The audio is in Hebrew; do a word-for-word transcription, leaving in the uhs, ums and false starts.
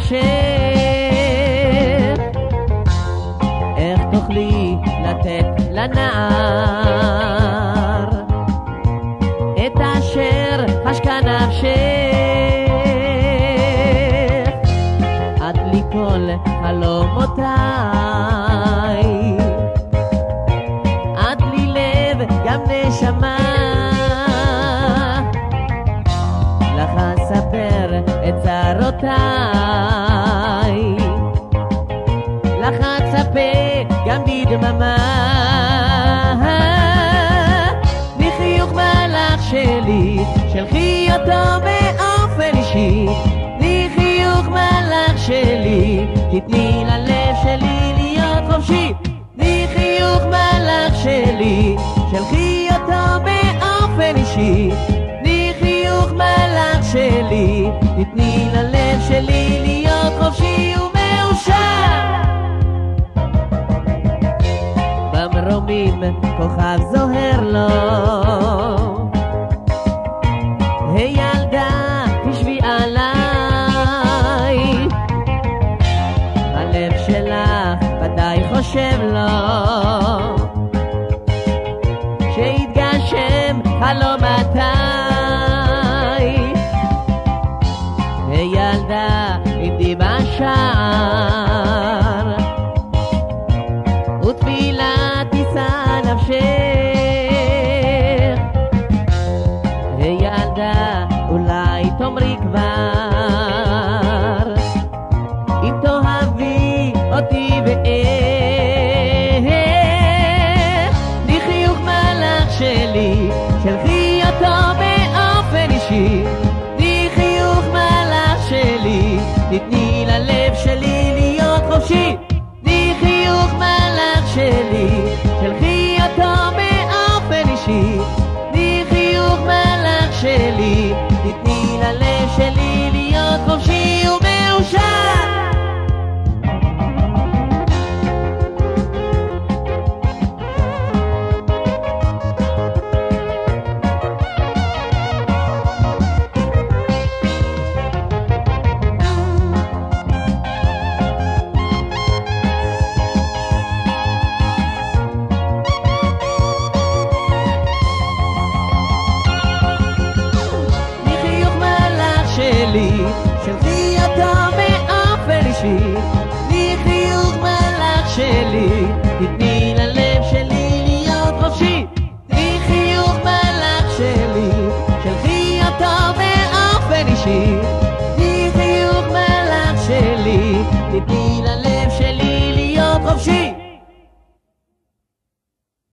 נפשך, איך תוכלי לתת לנער את אשר חשקה נפשך, עד לי כל חלומותיי, עד לי לב גם נשמה, לך אספר את צרותיי, לך אצפה גם בדממה, מחיוך מלאך שלי, שלחי אותו באופן אישי, מחיוך מלאך שלי, תתני ללב שלי להיות חופשי, מחיוך מלאך שלי, שלחי אותו באופן אישי, מחיוך מלאך שלי, תתני ללב שלי להיות חופשי ומאושר. במרומים כוכב זוהר לו, היי ילדה תשבי עליי, הלב שלך ודאי חושב לו שיתגשם חלומותיי, היי ילדה עמדי בשער ותפילה תישא נפשך, היי ילדה אולי תאמרי כבר אם תאהבי אותי ואיך, לי חיוך מלאך שלי, שלחי אותו באופן אישי, לי חיוך מלאך שלי, תתני ללב שלי להיות חופשי, לי חיוך מלאך שלי, שלחי אותו באופן אישי, לי חיוך מלאך שלי, תתני ללב שלי להיות חופשי ומאושר. שלחי אותו באופן אישי, לי חיוך מלאך שלי, תתני ללב שלי להיות חופשי, לי חיוך מלאך שלי, שלחי אותו באופן אישי,